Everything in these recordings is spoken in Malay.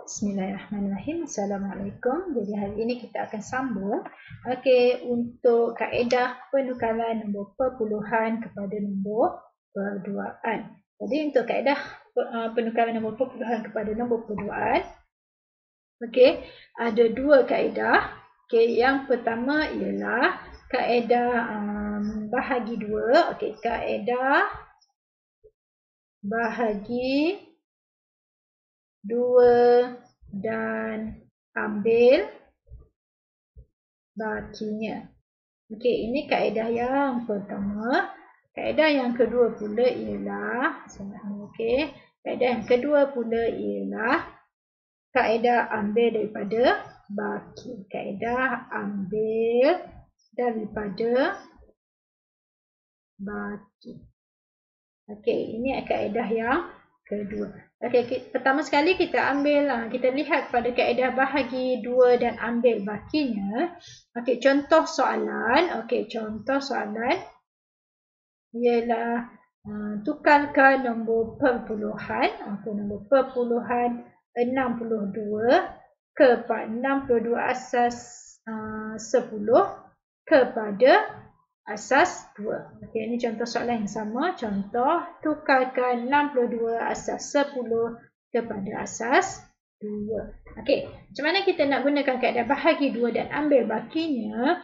Bismillahirrahmanirrahim. Assalamualaikum. Jadi hari ini kita akan sambung untuk kaedah penukaran nombor perpuluhan kepada nombor perduaan. Jadi untuk kaedah penukaran nombor perpuluhan kepada nombor perduaan, ada dua kaedah. Yang pertama ialah kaedah bahagi dua. Kaedah bahagi dua dan ambil bakinya. Ini kaedah yang pertama. Kaedah yang kedua pula ialah kaedah yang kedua pula ialah kaedah ambil daripada baki. Kaedah ambil daripada baki. Ini kaedah yang kedua. Pertama sekali kita ambil, kita lihat pada kaedah bahagi dua dan ambil bakinya. Contoh soalan. Contoh soalan ialah tukarkan nombor perpuluhan. Nombor perpuluhan 62 asas 10 kepada asas 2. Ini contoh soalan yang sama. Contoh, tukarkan 62 asas 10 kepada asas 2. Macam mana kita nak gunakan kaedah bahagi 2 dan ambil bakinya?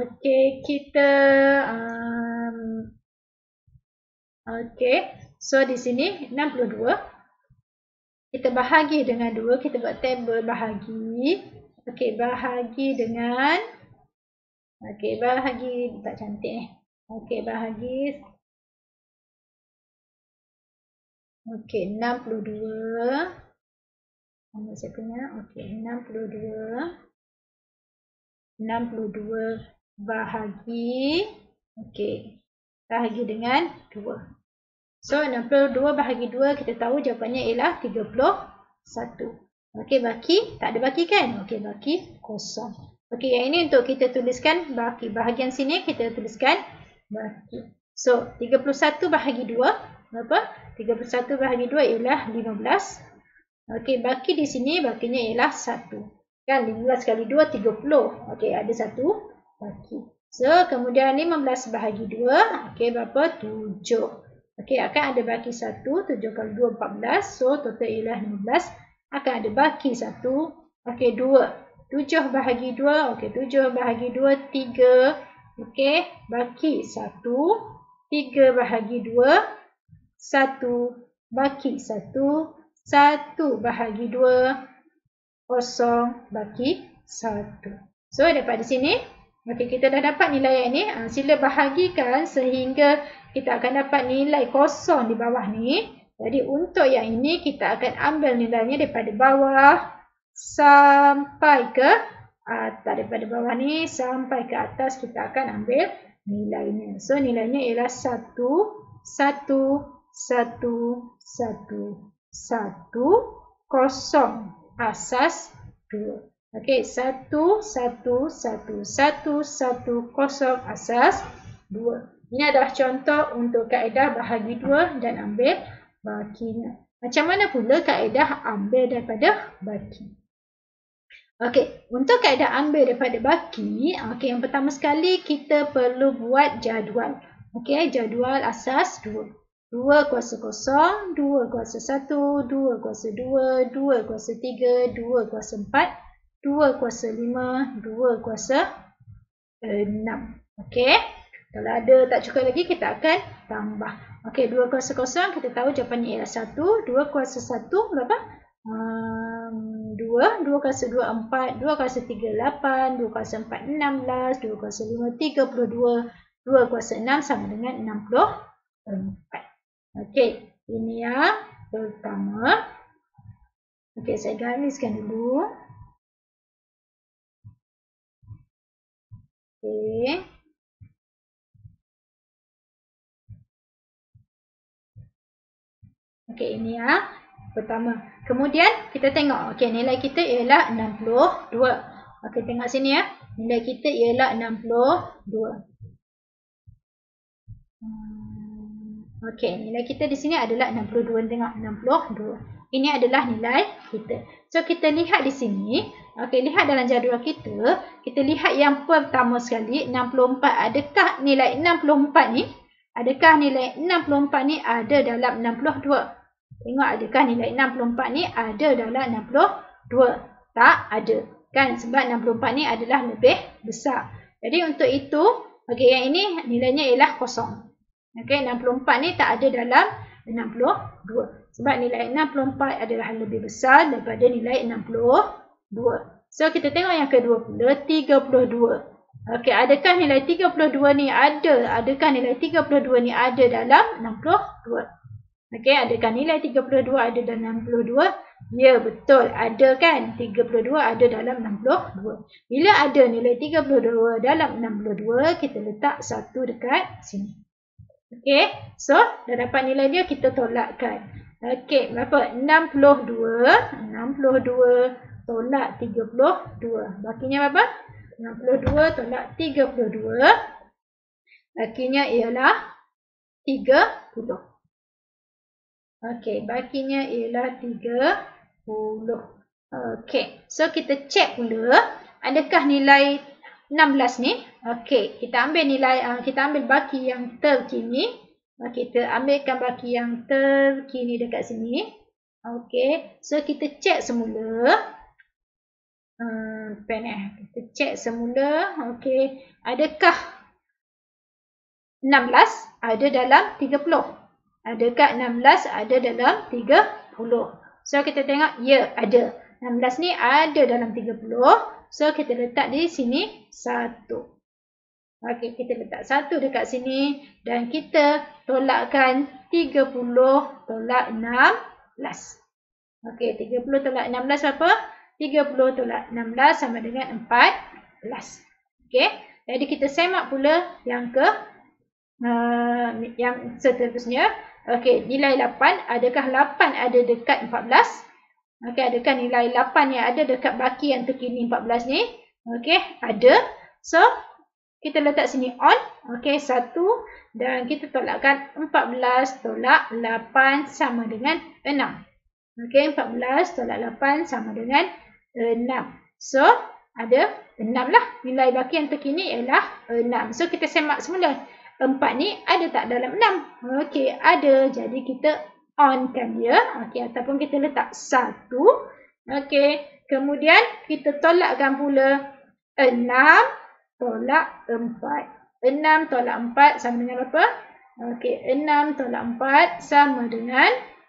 So di sini 62. Kita bahagi dengan 2. Kita buat tabel bahagi. Bahagi dengan bahagi tak cantik ni. Bahagi 62. Mana saya punya? 62 bahagi bahagi dengan 2. So 62 bahagi 2 kita tahu jawapannya ialah 31. Baki tak ada baki kan? Baki kosong. Yang ini untuk kita tuliskan baki. Bahagian sini kita tuliskan baki. So, 31 bahagi 2. Berapa? 31 bahagi 2 ialah 15. Baki di sini, bakinya ialah 1. Kan? 15 kali 2, 30. Ada 1 baki. So, kemudian 15 bahagi 2. Berapa? 7. Akan ada baki 1. 7 kali 2, 14. So, total ialah 15. Akan ada baki 1. 2. 7 bahagi 2, 7 bahagi 2, 3, baki 1, 3 bahagi 2, 1, baki 1, 1 bahagi 2, 0, baki 1. So, daripada sini, kita dah dapat nilai ini. Sila bahagikan sehingga kita akan dapat nilai kosong di bawah ni. Jadi, untuk yang ini, kita akan ambil nilainya daripada bawah sampai ke atas. Daripada bawah ni sampai ke atas kita akan ambil nilainya. So nilainya ialah 1, 1, 1, 1, 1, kosong asas 2. 1, 1, 1, 1, 1, kosong asas 2. Ini adalah contoh untuk kaedah bahagi 2 dan ambil bakinya. Macam mana pula kaedah ambil daripada baki? Untuk kaedah ambil daripada baki, yang pertama sekali kita perlu buat jadual. Jadual asas 2. 2 kuasa 0, 2 kuasa 1, 2 kuasa 2, 2 kuasa 3, 2 kuasa 4, 2 kuasa 5, 2 kuasa 6. Kalau ada tak cukup lagi, kita akan tambah. 2 kuasa 0, kita tahu jawapannya ialah 1. 2 kuasa 1, berapa? 2, 2 kuasa 2, 4, 2 kuasa 3, 8, 2 kuasa 4, 16, 2 kuasa 5, 32, 2 kuasa 6 sama dengan 64. Ini yang pertama. Saya gariskan dulu. Ini yang pertama. Kemudian kita tengok nilai kita ialah 62. Tengok sini ya. Nilai kita ialah 62. Nilai kita di sini adalah 62. Tengok 62. Ini adalah nilai kita. So, kita lihat di sini. Okey, lihat dalam jadual kita. Kita lihat yang pertama sekali, 64. Adakah nilai 64 ni? Adakah nilai 64 ni ada dalam 62? Tengok adakah nilai 64 ni ada dalam 62? Tak ada. Kan? Sebab 64 ni adalah lebih besar. Jadi untuk itu, okey, yang ini nilainya ialah kosong. Okey, 64 ni tak ada dalam 62. Sebab nilai 64 adalah lebih besar daripada nilai 62. So, kita tengok yang kedua pula, 32. Okey, adakah nilai 32 ni ada? Adakah nilai 32 ni ada dalam 62? Okey, adakah nilai 32 ada dalam 62? Ya, betul. Ada kan? 32 ada dalam 62. Bila ada nilai 32 dalam 62, kita letak 1 dekat sini. Okey, so dah dapat nilai dia, kita tolakkan. Okey, berapa? 62 tolak 32. Bakinya berapa? 62 tolak 32. Bakinya ialah 30. Okey, bakinya ialah 30. Okey, so kita cek pula adakah nilai 16 ni. Okey, kita ambil nilai, kita ambil baki yang terkini. Kita ambilkan baki yang terkini dekat sini. Okey, so kita cek semula. Kita cek semula. Okey, adakah 16 ada dalam 30? Adakah 16 ada dalam 30? So, kita tengok, ya, ada. 16 ni ada dalam 30. So, kita letak di sini 1. Okey, kita letak 1 dekat sini. Dan kita tolakkan 30 tolak 16. Okey, 30 tolak 16 berapa? 30 tolak 16 sama dengan 14. Okey, jadi kita semak pula yang yang seterusnya. Okey, nilai 8. Adakah 8 ada dekat 14? Okey, adakah nilai 8 yang ada dekat baki yang terkini 14 ni? Okey, ada. So, kita letak sini on. Okey, 1. Dan kita tolakkan 14 tolak 8 sama dengan 6. Okey, 14 tolak 8 sama dengan 6. So, ada 6 lah. Nilai baki yang terkini ialah 6. So, kita semak semula. 4 ni ada tak dalam 6? Okey, ada. Jadi, kita on-kan dia. Okey, ataupun kita letak 1. Okey, kemudian kita tolakkan pula 6 tolak 4. 6 tolak 4 sama dengan apa? Okey, 6 tolak 4 sama dengan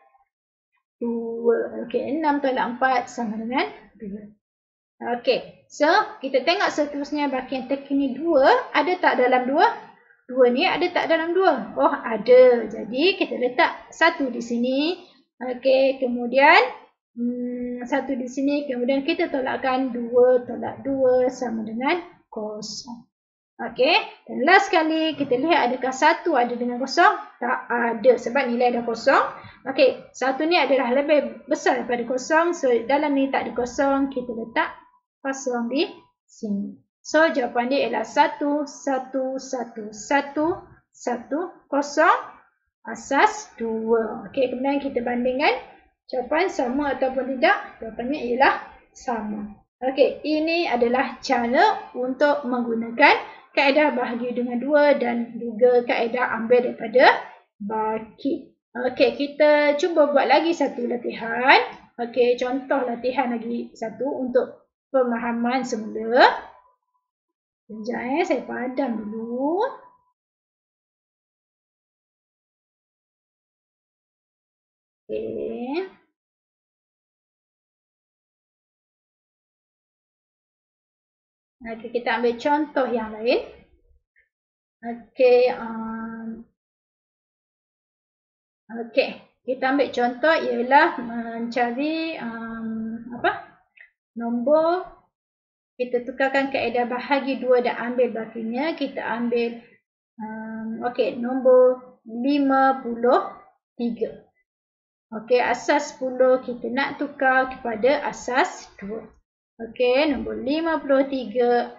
2. Okey, 6 tolak 4 sama dengan 2. Okey, so kita tengok seterusnya baki yang terkini 2. Ada tak dalam 2? 2 ni ada tak dalam 2? Oh, ada. Jadi, kita letak 1 di sini. Okey, kemudian 1 di sini. Kemudian kita tolakkan 2 tolak 2 sama dengan 0. Okey, dan last sekali kita lihat adakah 1 ada dengan 0? Tak ada sebab nilai dah 0. Okey, 1 ni adalah lebih besar daripada 0. So, dalam ni tak ada 0. Kita letak 0 di sini. So, jawapan dia ialah 1, 1, 1, 1, 1, 0, asas 2. Okey, kemudian kita bandingkan jawapan sama ataupun tidak. Jawapannya ialah sama. Okey, ini adalah cara untuk menggunakan kaedah bahagi dengan 2 dan juga kaedah ambil daripada baki. Okey, kita cuba buat lagi satu latihan. Okey, contoh latihan lagi satu untuk pemahaman semula. Sekejap, saya padam dulu. Okey. Okey, kita ambil contoh yang lain. Okey, okey, kita ambil contoh ialah mencari nombor. Kita tukarkan kaedah bahagi 2 dan ambil bakinya. Kita ambil okey, nombor 53. Okey, asas 10 kita nak tukar kepada asas 2. Okey, nombor 53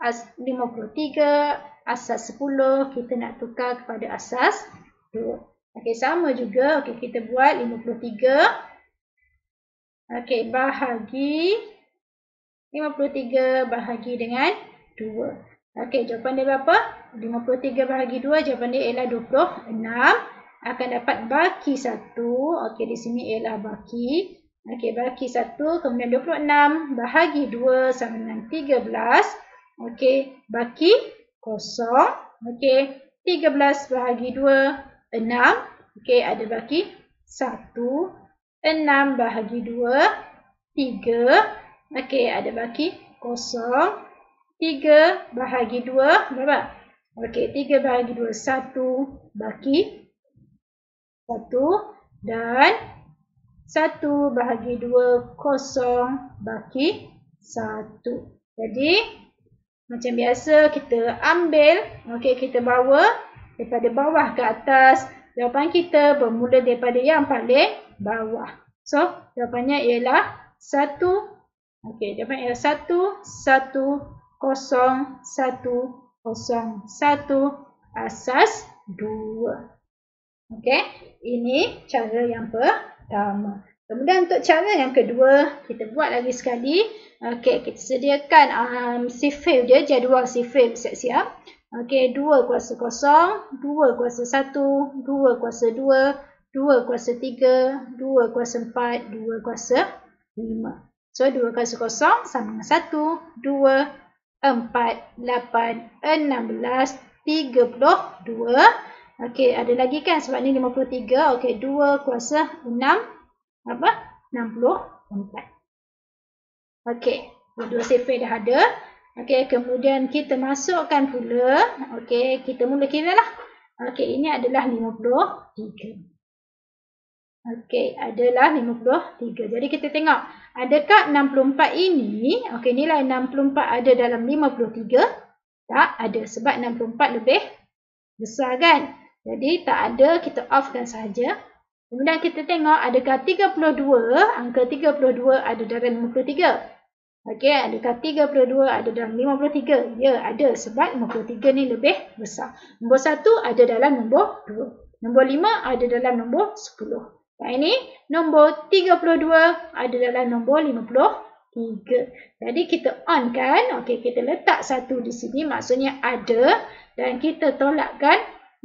asas 10 kita nak tukar kepada asas 2. Okey, sama juga. Okey, kita buat 53 Okey, bahagi 53 bahagi dengan 2. Okey, jawapan dia berapa? 53 bahagi 2, jawapan dia ialah 26. Akan dapat baki 1. Okey, di sini ialah baki. Okey, baki 1, kemudian 26 bahagi 2 sama dengan 13. Okey, baki 0. Okey, 13 bahagi 2, 6. Okey, ada baki 1. 6 bahagi 2, 3. Okey, ada baki 0. 3 bahagi 2, berapa? Okey, 3 bahagi 2, 1. Baki 1. Dan 1 bahagi 2, 0. Baki 1. Jadi, macam biasa kita ambil, okey, kita bawa daripada bawah ke atas. Jawapan kita bermula daripada yang paling bawah. So, jawapannya ialah 1. Okey, jawapan ialah 1, 1, 0, 1, 0, 1 asas 2. Okey, ini cara yang pertama. Kemudian untuk cara yang kedua, kita buat lagi sekali. Okey, kita sediakan sifil dia, jadual sifil siap-siap. Okey, 2 kuasa 0, 2 kuasa 1, 2 kuasa 2, 2 kuasa 3, 2 kuasa 4, 2 kuasa 5. So, 2 kuasa 0 sama dengan 1, 2, 4, 8, 16, 32. Okey, ada lagi kan sebab ni 53. Okey, 2 kuasa 6, apa? 64. Okey, dua sifil dah ada. Okey, kemudian kita masukkan pula. Okey, kita mula kira lah. Okey, ini adalah 53. Okey, adalah 53. Jadi kita tengok, adakah 64 ini, okey, nilai 64 ada dalam 53? Tak ada, sebab 64 lebih besar kan? Jadi tak ada, kita offkan saja. Kemudian kita tengok, adakah 32, angka 32 ada dalam 53? Okey, adakah 32 ada dalam 53? Ya, ada, sebab 53 ni lebih besar. Nombor 1 ada dalam nombor 2. Nombor 5 ada dalam nombor 10. Yang ini, nombor 32 ada dalam nombor 53. Jadi kita on kan? Okey, kita letak 1 di sini, maksudnya ada. Dan kita tolakkan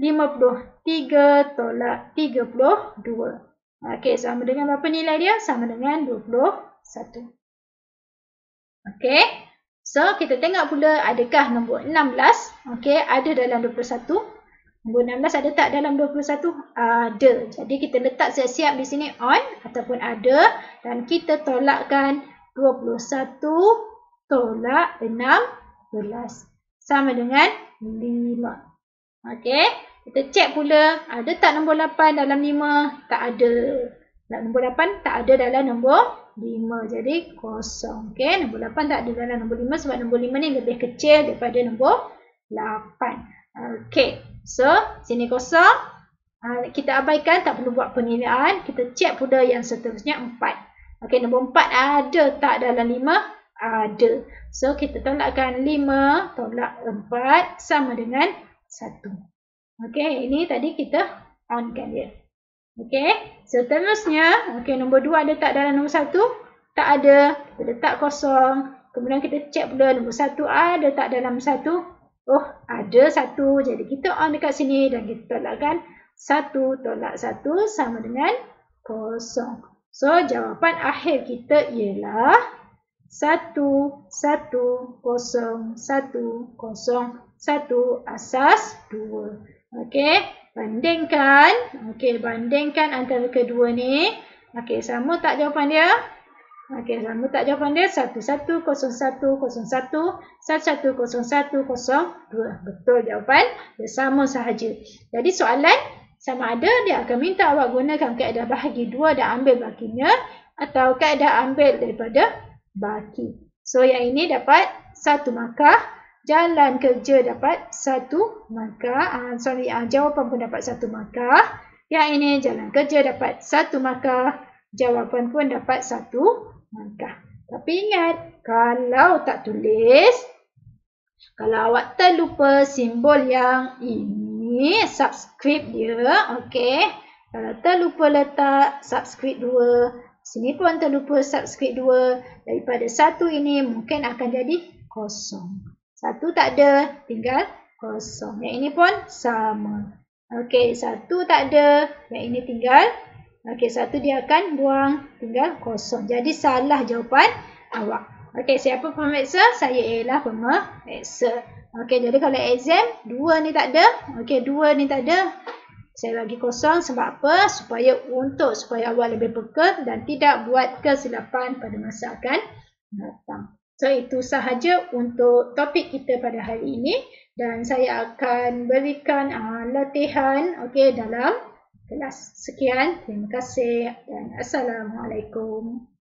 53 tolak 32. Okey, sama dengan berapa nilai dia? Sama dengan 21. Okey, so kita tengok pula adakah nombor 16, okey, ada dalam 21. Nombor 16 ada tak dalam 21? Ada. Jadi kita letak siap-siap di sini on ataupun ada. Dan kita tolakkan 21 tolak 16. Sama dengan 5. Okey, kita cek pula ada tak nombor 8 dalam 5? Tak ada. Nombor 8 tak ada dalam nombor 5. Jadi kosong. Okey, nombor 8 tak ada dalam nombor 5 sebab nombor 5 ni lebih kecil daripada nombor 8. Okey, so sini kosong. Kita abaikan, tak perlu buat penilaian. Kita cek pula yang seterusnya 4. Okey, nombor 4 ada tak dalam 5? Ada. So kita tolakkan 5 tolak 4 sama dengan 1. Okey, ini tadi kita onkan dia. Okey, seterusnya, okey, nombor 2 ada tak dalam nombor 1? Tak ada. Kita letak kosong. Kemudian kita cek pula nombor 1 ada tak dalam 1? Oh, ada 1. Jadi kita on dekat sini dan kita tolakkan 1 tolak 1 sama dengan kosong. So, jawapan akhir kita ialah 1, 1, 0, 1, 0, 1 asas 2. Okey. Bandingkan. Okey, bandingkan antara kedua ni. Okey, sama tak jawapan dia? Okey, sama tak jawapan dia? 110101 110102. Betul jawapan. Dia sama sahaja. Jadi soalan sama ada dia akan minta awak gunakan kaedah bahagi 2 dan ambil bakinya atau kaedah ambil daripada baki. So yang ini dapat 1 markah. Jalan kerja dapat 1 markah. Jawapan pun dapat 1 markah. Yang ini jalan kerja dapat 1 markah. Jawapan pun dapat 1 markah. Tapi ingat, kalau tak tulis, kalau awak terlupa simbol yang ini, subscript dia, okey. Kalau terlupa letak subscript 2, Sini pun terlupa subscript 2. Daripada 1 ini mungkin akan jadi kosong. 1 tak ada, tinggal kosong. Yang ini pun sama. Okey, 1 tak ada, yang ini tinggal. Okey, 1 dia akan buang, tinggal kosong. Jadi salah jawapan awak. Okey, siapa pemeriksa? Saya ialah pemeriksa. Okey, jadi kalau exam 2 ni tak ada. Okey, 2 ni tak ada. Saya bagi kosong sebab apa? Supaya awak lebih peka dan tidak buat kesilapan pada masa akan datang. So, itu sahaja untuk topik kita pada hari ini. Dan saya akan berikan latihan dalam kelas. Sekian, terima kasih dan Assalamualaikum.